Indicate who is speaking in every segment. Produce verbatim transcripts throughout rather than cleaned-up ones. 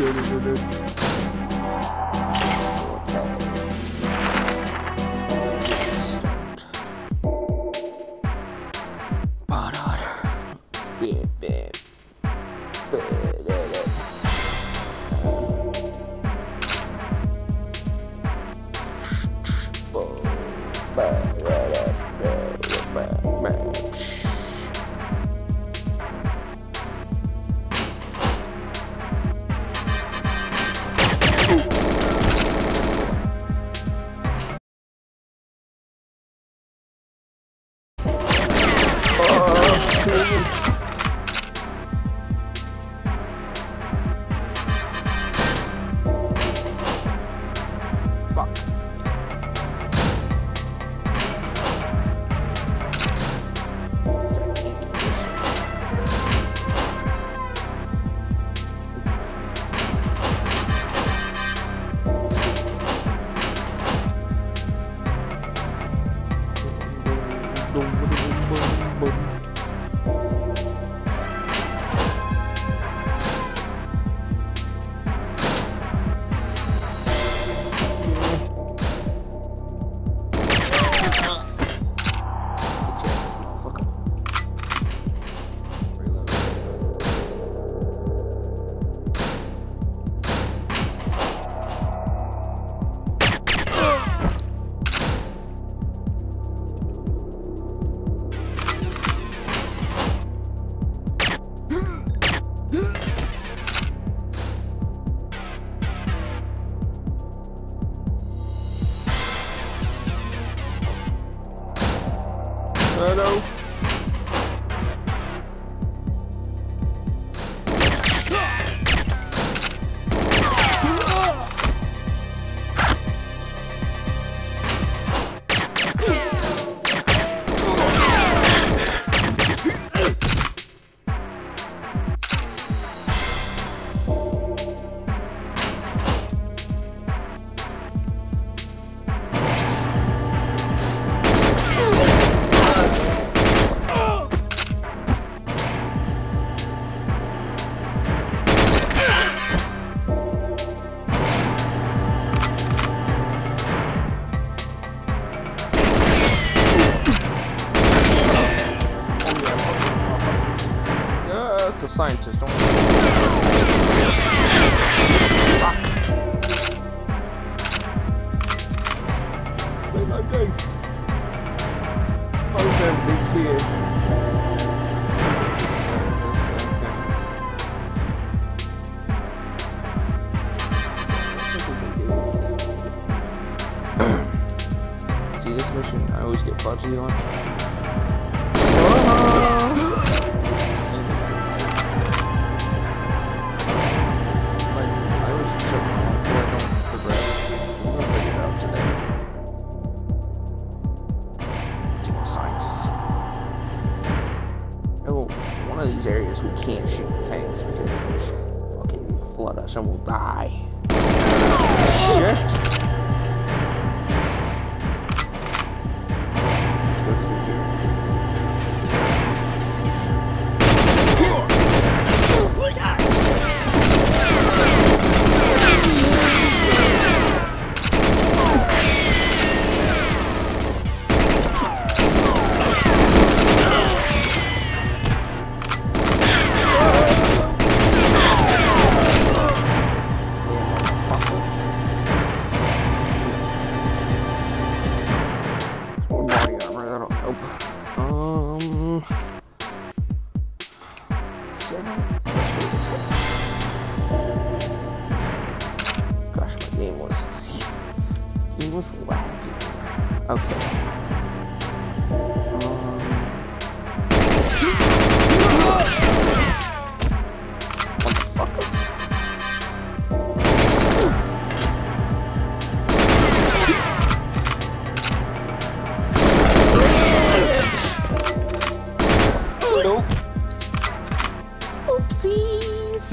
Speaker 1: Hello. That's a scientist, don't worry. Fuck. Wait, like this. How is that big here? See this mission? I always get fudgy on. Oh! One of these areas we can't shoot the tanks because they'll fucking flood us and we'll die. Shit! Let's go through here. Gosh, my game was game was laggy. Okay. Um, what the fuck is? Nope. Oopsies.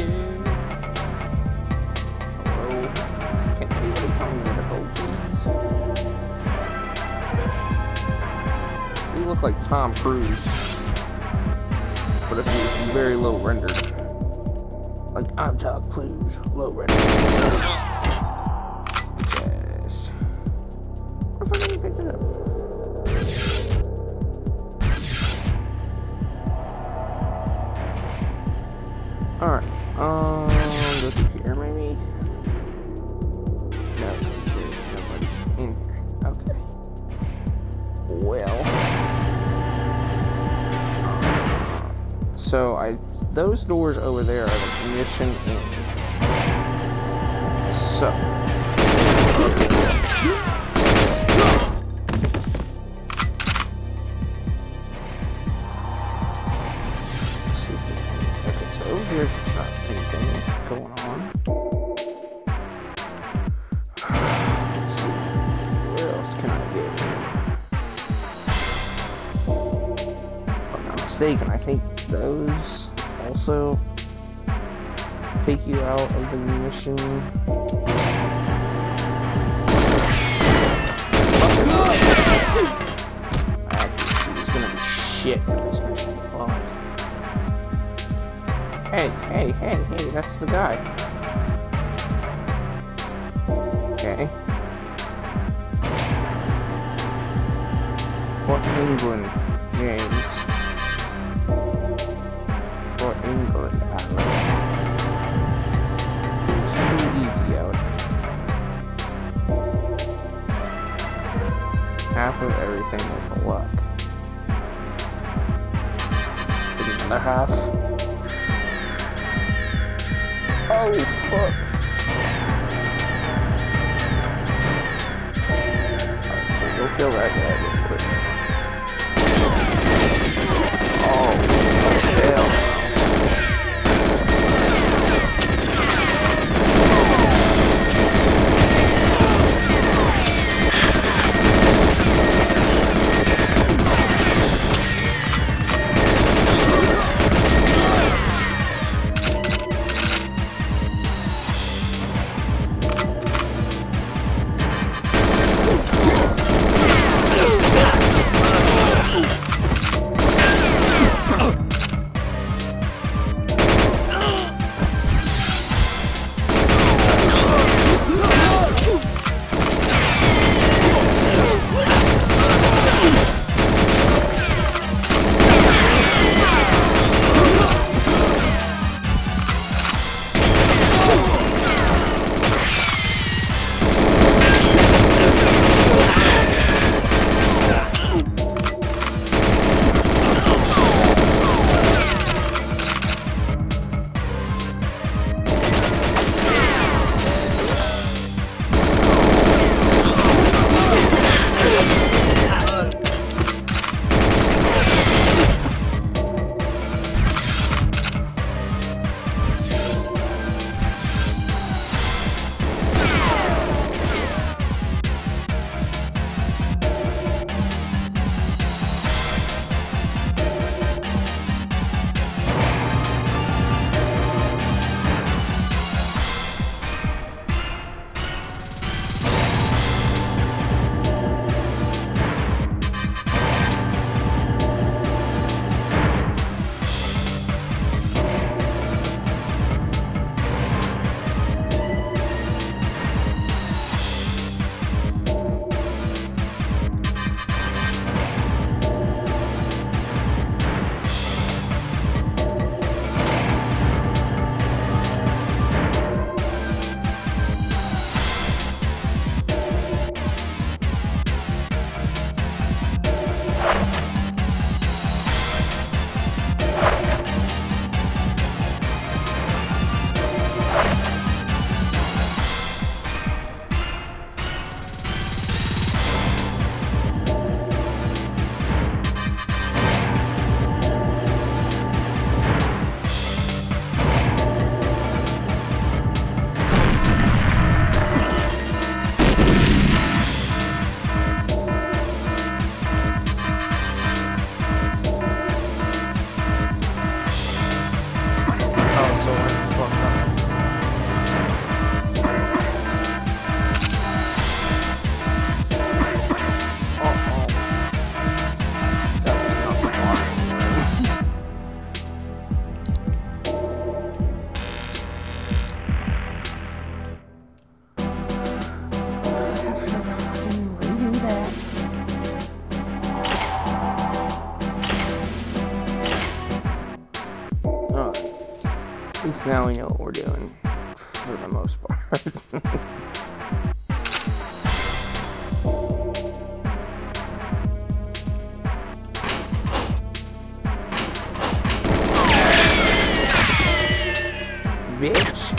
Speaker 1: again. Hello? Can anybody tell me where to go, please? You look like Tom Cruise. But if he was very low rendered. Like, I'm Tom Cruise, low rendered. Yes. What if I didn't pick it up? Alright, um, go through here maybe? No, there's nobody in here. Okay. Well. Uh, so, I, those doors over there are the mission end. So. Over here's not anything going on. Let's see. Where else can I go? If I'm not mistaken, I think those also take you out of the mission. Accuracy is gonna be shit for this mission. Fuck. Hey, hey, hey, hey, that's the guy. Okay. Fort England, James. Fort England, Alec. It's too easy, Alec. Half of everything is a luck. Maybe another half. Oh, fuck. Alright, so go kill that guy real quick. Oh, what the hell? now we know what we're doing, for the most part. Bitch.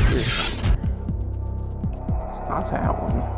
Speaker 1: here somewhere. It's not that one.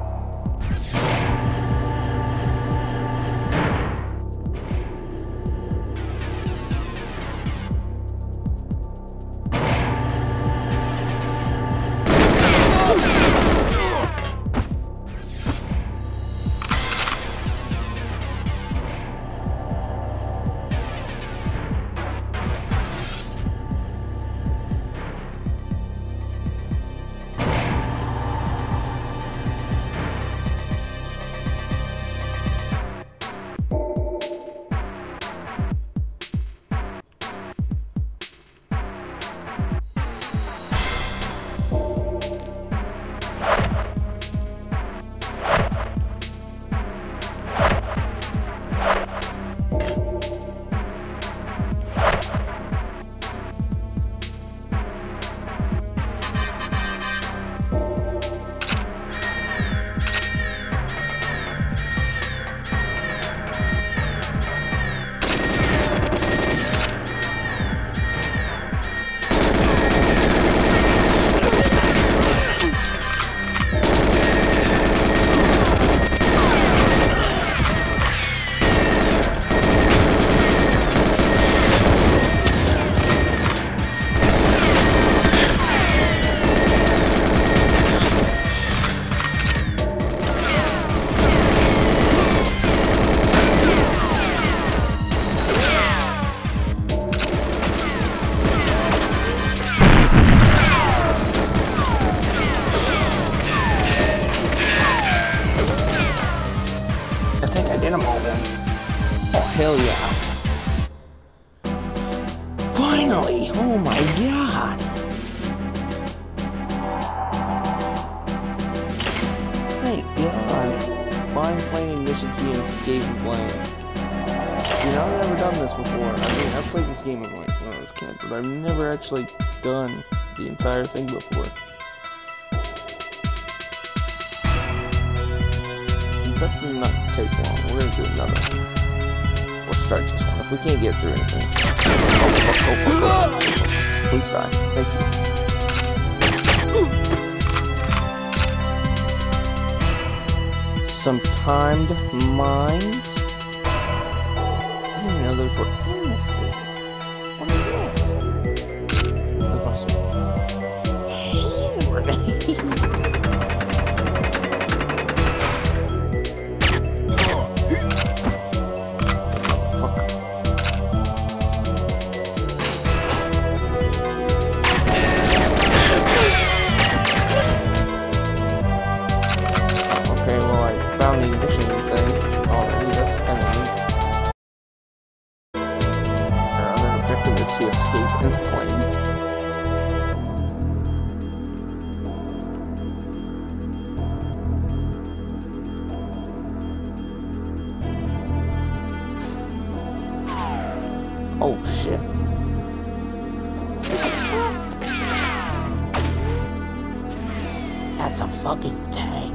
Speaker 1: Hell yeah. Finally! Oh my god! Thank god. Find plane ignition key and escape and blank. See, now I've never done this before. I mean, I've played this game when I was a kid, but I've never actually done the entire thing before. Since that did not take long, we're gonna do another one. We'll start this one. If we can't get through anything. Oh, fuck, oh, fuck, oh, fuck. Please die. Thank you. Some timed mines. I didn't know those were in this game. What is this? Those must be hand grenades. To escape in plane. Oh shit. That's a fucking tank.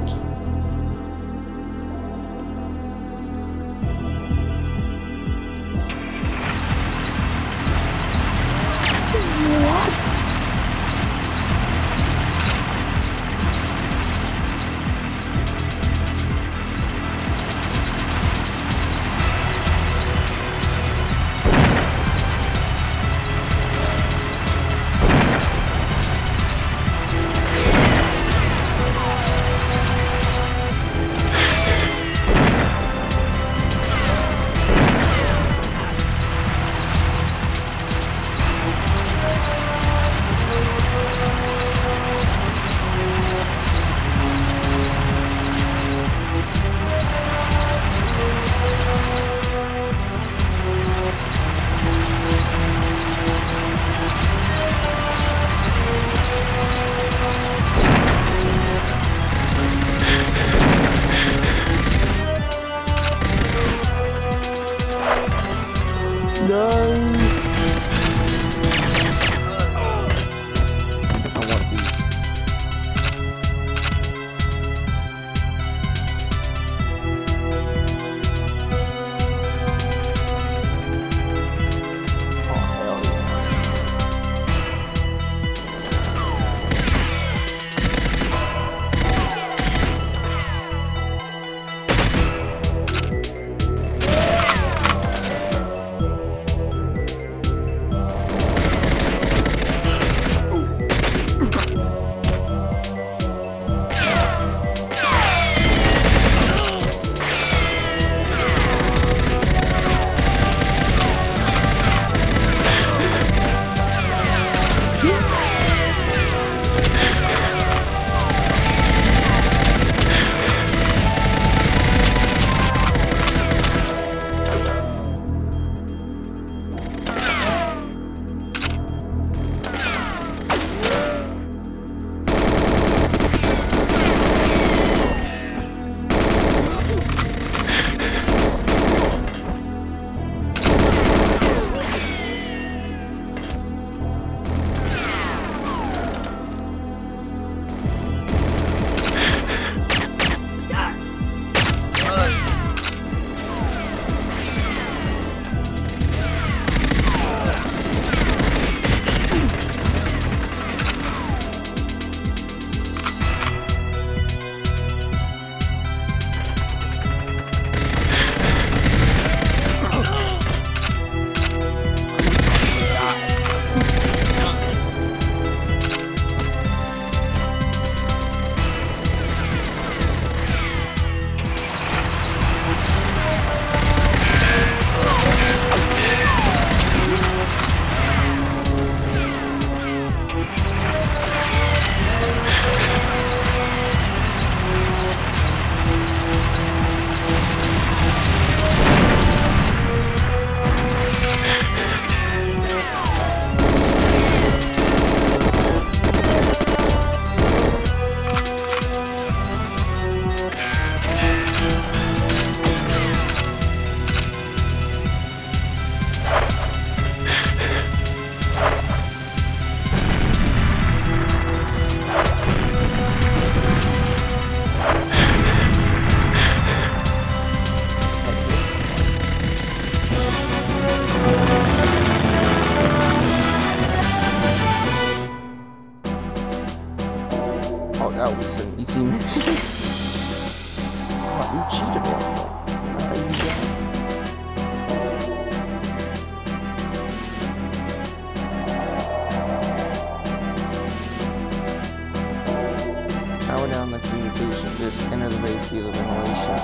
Speaker 1: has basically the ventilation.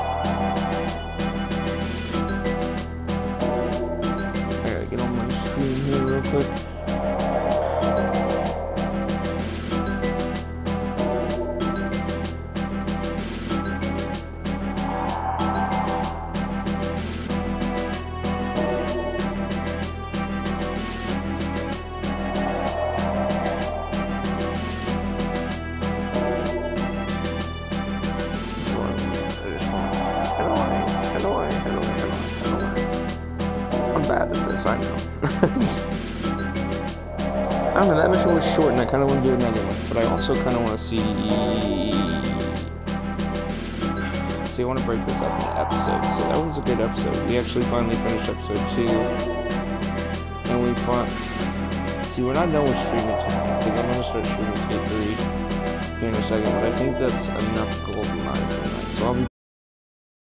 Speaker 1: I gotta get on my screen here real quick. I know. I don't know, that mission was short and I kind of want to do another one, but I also kind of want to see... See, I want to break this up into episodes. So that was a good episode. We actually finally finished episode two. And we fought... See, we're not done with streaming tonight, because I'm going to start streaming Skate three here in a second, but I think that's enough golden eye for tonight. So I'll be